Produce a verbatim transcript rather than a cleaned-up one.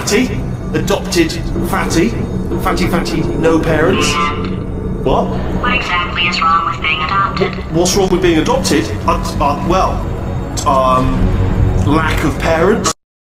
fatty, adopted fatty, fatty fatty no parents. And What? what exactly is wrong with being adopted? What's wrong with being adopted? Uh, uh, well, um, lack of parents.